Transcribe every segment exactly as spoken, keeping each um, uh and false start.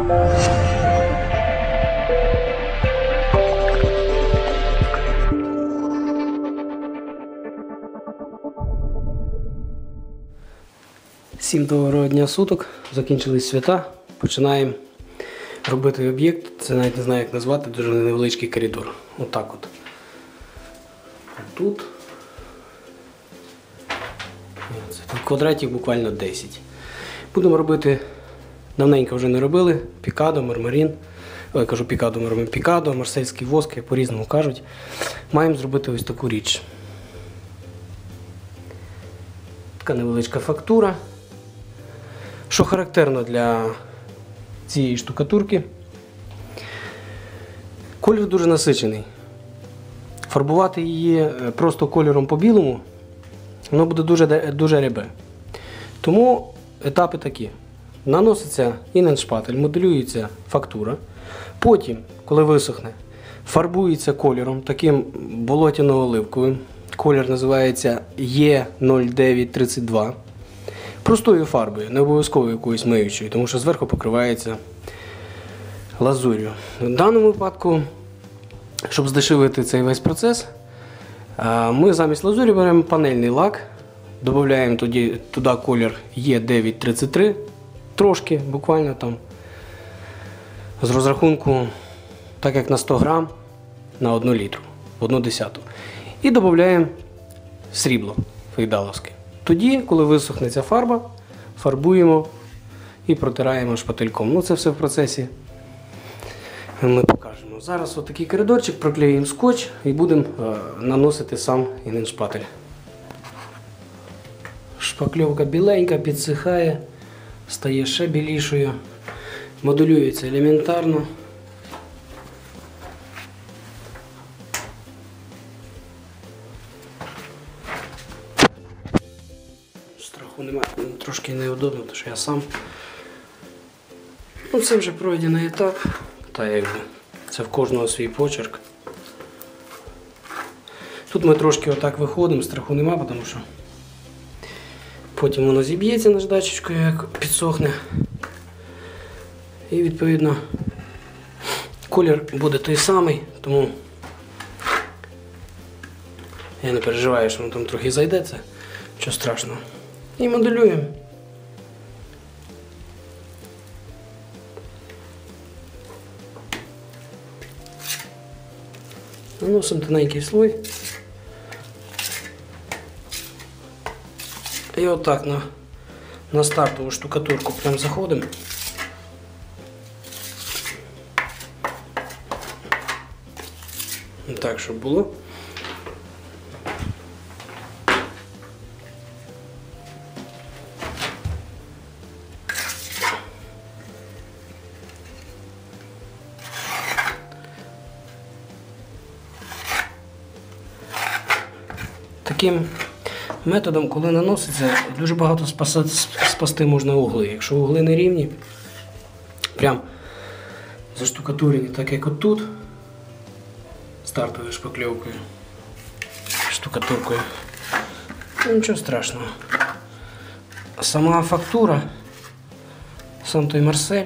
Всім доброго дня суток, закінчились свята, починаємо робити об'єкт, це навіть не знаю як назвати, дуже невеличкий коридор. Отак от. Тут. Тут квадратів буквально десять. Будемо робити, давненько вже не робили, пікадо, мармарин, я кажу пікадо, мармарин, пікадо, марсельський воск, як по-різному кажуть. Маємо зробити ось таку річ. Така невеличка фактура. Що характерно для цієї штукатурки, колір дуже насичений. Фарбувати її просто кольором по білому, воно буде дуже, дуже рябе. Тому етапи такі. Наноситься іненшпатель, моделюється фактура. Потім, коли висохне, фарбується кольором, таким болотяно-оливковим. Колір називається Е нуль дев'ять тридцять два. Простою фарбою, не обов'язково якоюсь миючою, тому що зверху покривається лазур'ю. В даному випадку, щоб здешевити цей весь процес, ми замість лазурі беремо панельний лак, додаємо туди, туди колір Е дев'ять тридцять три, трошки, буквально там, з розрахунку, так як на сто грам, на одну літру, одну десяту. І додаємо срібло фейдаловське. Тоді, коли висохне ця фарба, фарбуємо і протираємо шпательком. Ну, це все в процесі ми покажемо. Зараз отакий коридорчик, проклеїмо скотч і будемо е, наносити сам іненшпатель. Шпакльовка біленька, підсихає, стає ще білішою, моделюється елементарно. Страху немає, трошки неудобно, тому що я сам. Ну, це вже пройдений етап, та якби це в кожного свій почерк. Тут ми трошки отак виходимо, страху немає, тому що потім воно зіб'ється наждачечкою, як підсохне. І відповідно колір буде той самий, тому я не переживаю, що воно там трохи зайдеться, нічого страшного. І моделюємо. Наносимо тоненький слой. І отак на, на стартову штукатурку прям заходимо. Так, щоб було. Таким методом, коли наноситься, дуже багато спасати, спасти можна угли. Якщо угли не рівні, прям заштукатурені, так як от тут, стартовою шпакльовкою, штукатуркою, ну, нічого страшного. Сама фактура, сам той марсель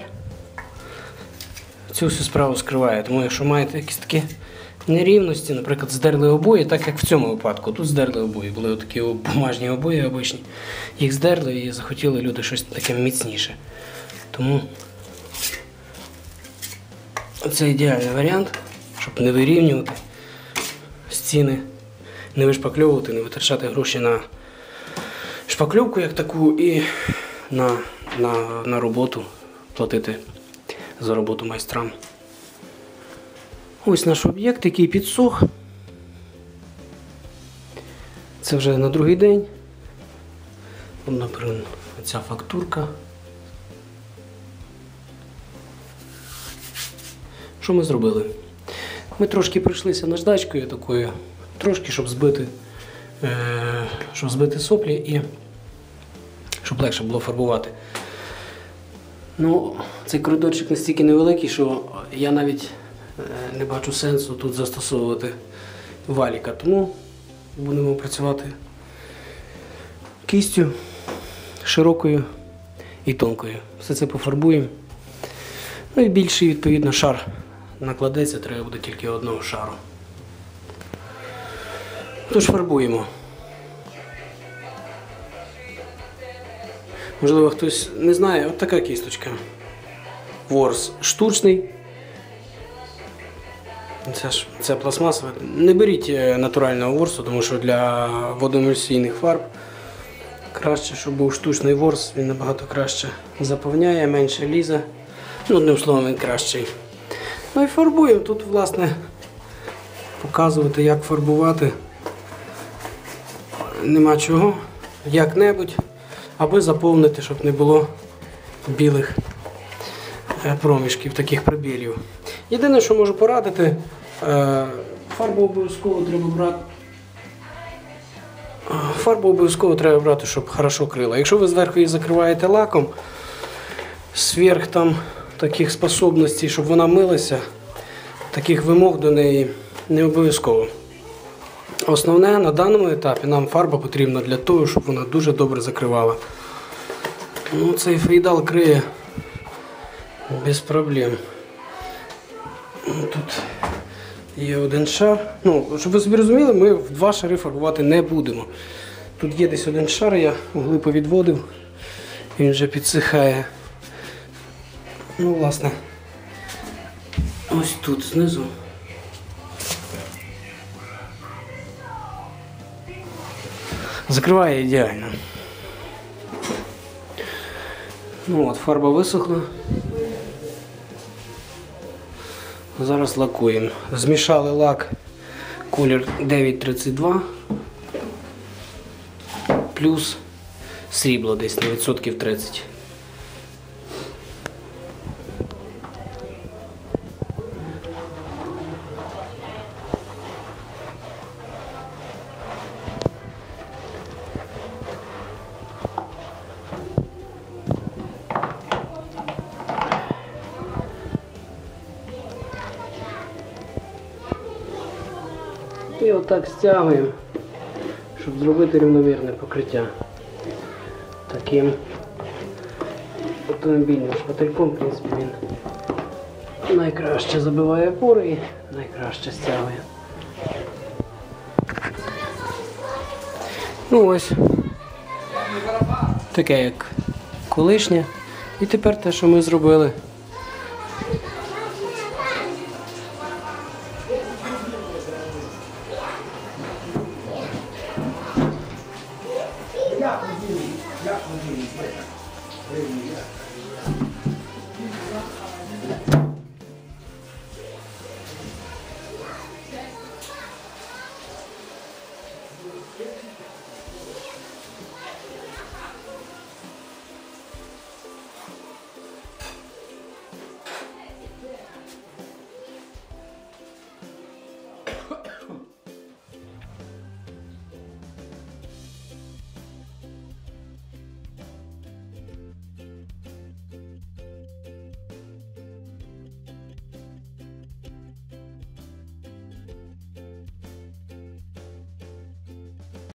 цю всю справу скриває. Тому якщо маєте якісь такі нерівності, наприклад, здерли обої, так як в цьому випадку. Тут здерли обої, були такі бумажні обої обичні. Їх здерли і захотіли люди щось таке міцніше. Тому це ідеальний варіант, щоб не вирівнювати стіни, не вишпакльовувати, не витрачати гроші на шпакльовку як таку і на, на, на роботу, платити за роботу майстрам. Ось наш об'єкт, який підсох. Це вже на другий день. Наприклад, оця фактурка. Що ми зробили? Ми трошки пройшлися наждачкою такою, трошки, щоб збити, е, щоб збити соплі і щоб легше було фарбувати. Ну, цей коридорчик настільки невеликий, що я навіть не бачу сенсу тут застосовувати валіка, тому будемо працювати кистю широкою і тонкою. Все це пофарбуємо. Ну і більший, відповідно, шар накладеться, треба буде тільки одного шару. Тож фарбуємо. Можливо, хтось не знає, от така кісточка. Ворс штучний. Це ж це пластмасове. Не беріть натурального ворсу, тому що для водоемульсійних фарб краще, щоб був штучний ворс, він набагато краще заповняє, менше лізе. Ну, одним словом, він кращий. Ну і фарбуємо. Тут, власне, показувати, як фарбувати нема чого, як-небудь, аби заповнити, щоб не було білих проміжків, таких пробілів. Єдине, що можу порадити, фарбу обов'язково треба брати, фарбу обов'язково треба брати, щоб хорошо крила. Якщо ви зверху її закриваєте лаком, сверх там таких способностей, щоб вона милася, таких вимог до неї не обов'язково. Основне, на даному етапі нам фарба потрібна для того, щоб вона дуже добре закривала. Ну, цей фейдал криє без проблем. Тут є один шар. Ну, щоб ви собі розуміли, ми в два шари фарбувати не будемо. Тут є десь один шар, я угли повідводив, він вже підсихає. Ну, власне, ось тут знизу. Закриває ідеально. Ну от, фарба висохла. Зараз лакуємо. Змішали лак колір дев'ять тридцять два плюс срібло десь на відсотків тридцять. І отак стягуємо, щоб зробити рівномірне покриття. Таким автомобільним шпательком, в принципі, він найкраще забиває пори і найкраще стягує. Ну ось, таке як колишнє. І тепер те, що ми зробили.